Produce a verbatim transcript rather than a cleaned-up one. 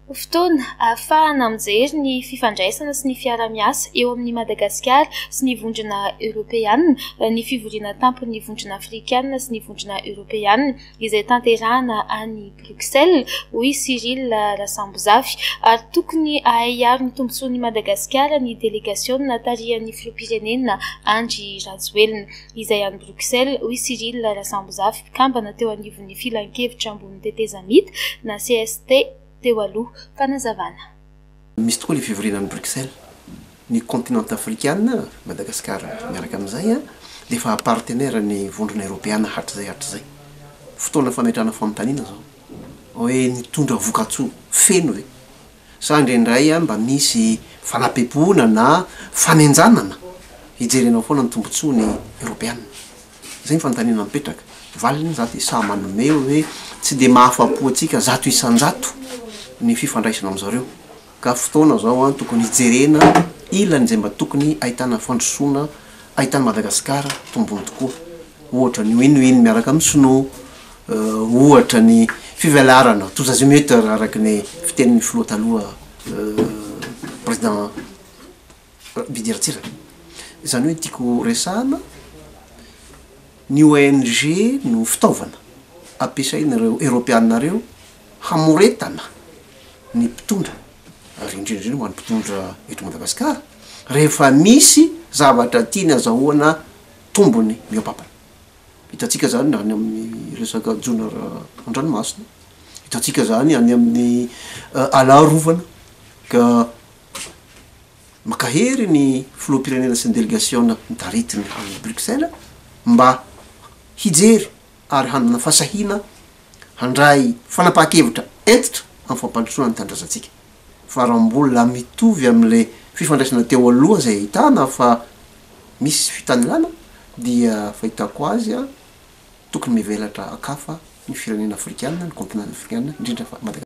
Fotoana ahafahana mijery ny fifandraisana sy ny fiara-miasa eo amin'ny Madagasikara sy ny vondrona Eoropeanina, ny fivoriana tampon'ny vondrona Afrikanina sy ny vondrona Eoropeanina izay tanterahana any Bruxelles hoy Cyril Rasambozafy, ary tokony ahay ny tombontsoan'ny Madagasikara ny délégation tarihan'ny filoham-pirenena Andry Rajoelina izay any Bruxelles hoy Cyril Rasambozafy, kambana teo anivon'ny filan-kevitra ambony tetezamita na C S T teo aloha fanazavana. Misy tokoa le fivoriana any Bruxelles, ny continent africaine, Madagasikara miaraka amin'izay a, dia efa partenaire ny vondrona Eoropeana hatrizay hatrizay. Fotoana fametrahana fanontaniana zao, hoe nitondra voka-tsoa feno ve? Sa indraindray a mba misy fanapepona na fanenjanana hijerenao foana ny tombotsoa ny Eoropeana. Zay ny fanontaniana mipetraka. Valiny zato isa manome hoe tsy dia mahafapo antsika zato isan-jato ny fifandraisana amin'izareo. Ka fotoana zao a tokony hijerena ilany izay mba tokony ahitana fandrosoana, ahitana Madagasikara tombony tokoa. Ohatra ny win-win miaraka amin'ny Sinoa, ohatra ny fivelarana tous azimuts araka ny fitenin'ny filoha taloha président Bidy Ratsiraka. Izany hoe tiako resahana ny O N G no fitaovana ampiasainareo Eoropeanareo hamoretana ny mpitondra, ary indrindra ho an'ny mpitondra eto Madagasikara rehefa misy zavatra tiany azahoana tombony mihoapapana. Hitantsika zany any amin'ny resaka jonara an-dranomasina, hitantsika zany any amin'ny alarovana, ka makahery ny filoham-pirenena sy ny délégation mitaritiny any Bruxelles mba hijery ary hanana fasahina handray fanapahan-kevitra entitra amin'ny fampandrosoana ny tanindrazantsika. Fa raha mbola mitovy amin'ilay fifandraisana teo aloha izay ahitana fa misy fitanilana, dia fahitako azy a tokony mivelatra akafa ny firenena afrikanina, ny continent africaine, indrindra fa Madagasikara.